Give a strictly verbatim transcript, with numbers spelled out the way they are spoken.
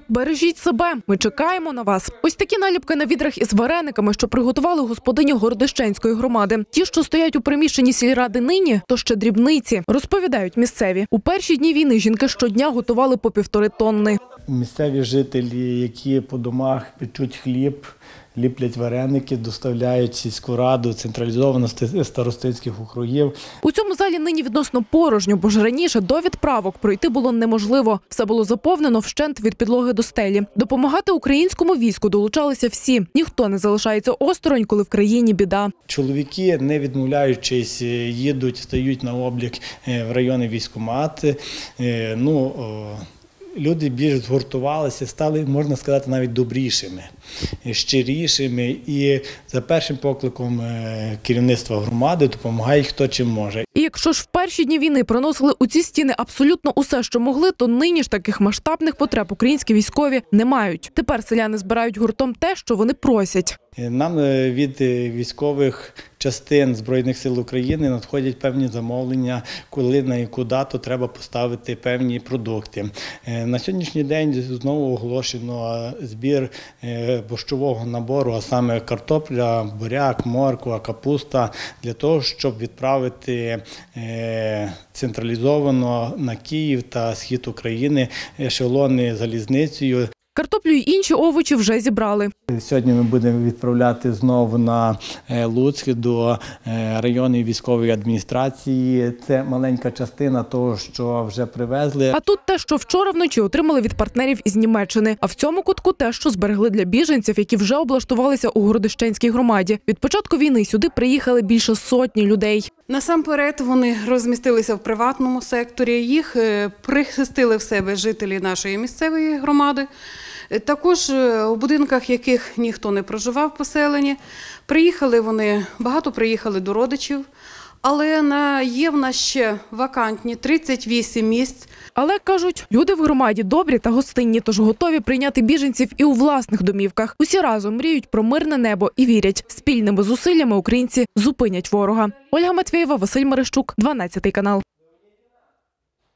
Бережіть себе, ми чекаємо на вас. Ось такі наліпки на відрах із варениками, що приготували господині Городищенської громади. Ті, що стоять у приміщенні сільради нині, то ще дрібниці, розповідають місцеві. У перші дні війни жінки щодня готували по півтори тонни. Місцеві жителі, які по домах печуть хліб, ліплять вареники, доставляють в сільську раду централізовано з старостинських округів. У цьому залі нині відносно порожньо, бо ж раніше до відправок пройти було неможливо. Все було заповнено вщент від підлоги до стелі. Допомагати українському війську долучалися всі. Ніхто не залишається осторонь, коли в країні біда. Чоловіки, не відмовляючись, їдуть, стають на облік в райони військкомати. Ну, люди більш згуртувалися, стали, можна сказати, навіть добрішими, щирішими. І за першим покликом керівництва громади допомагає хто чим може. І якщо ж в перші дні війни приносили у ці стіни абсолютно усе, що могли, то нині ж таких масштабних потреб українські військові не мають. Тепер селяни збирають гуртом те, що вони просять. Нам від військових частин Збройних сил України надходять певні замовлення, коли на яку дату треба поставити певні продукти. На сьогоднішній день знову оголошено збір борщового набору, а саме картопля, буряк, морква, капуста, для того, щоб відправити централізовано на Київ та схід України ешелони залізницею. Картоплю й інші овочі вже зібрали. Сьогодні ми будемо відправляти знову на Луцьк до районної військової адміністрації. Це маленька частина того, що вже привезли. А тут те, що вчора вночі отримали від партнерів із Німеччини. А в цьому кутку те, що зберегли для біженців, які вже облаштувалися у Городищенській громаді. Від початку війни сюди приїхали більше сотні людей. Насамперед вони розмістилися в приватному секторі, їх прихистили в себе жителі нашої місцевої громади. Також у будинках, яких ніхто не проживав поселені, приїхали вони, багато приїхали до родичів, але на, є в нас ще вакантні тридцять вісім місць. Але, кажуть, люди в громаді добрі та гостинні, тож готові прийняти біженців і у власних домівках. Усі разом мріють про мирне небо і вірять, спільними зусиллями українці зупинять ворога. Ольга Матвєєва, Василь Мерещук, дванадцятий канал.